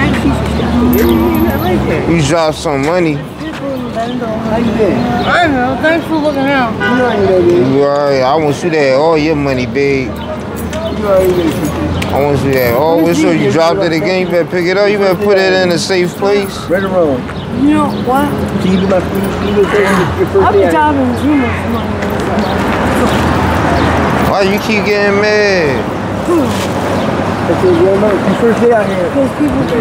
You dropped some money. How you been? I don't know. Thanks for looking out. You already know, baby. You alright. I want you to have all your money, babe. You already know. I want you to have all. What's up? You dropped it again. You better pick it up. You better put it in a safe place. Right or wrong? You know what? Can you do my food? I'll be driving too much money. Why you keep getting mad? Because your first day out here. Because people do.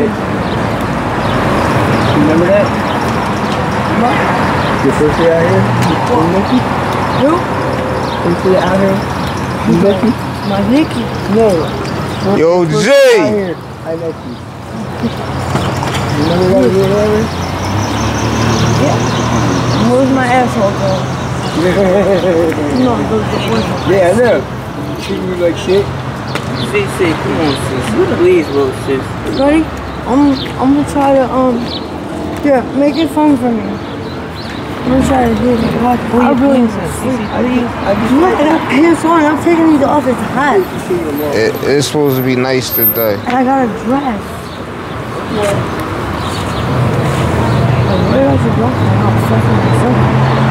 Remember that? What? Your first day out here? What? Nikki? Who? First day out here? Nikki? My Nikki? No. Yo, Jay! I met you. Remember that you were? Yeah. Where's my asshole going? No, yeah, I know. Treating you like shit. Say, come on, sis. Please, little sis. Ready? I'm gonna try to, yeah, make it fun for me. I'm gonna try to do it. I really need to sleep. I got pants on. I'm taking these off. It's hot. It's supposed to be nice today. And I got a dress. Yeah. Where else is my house?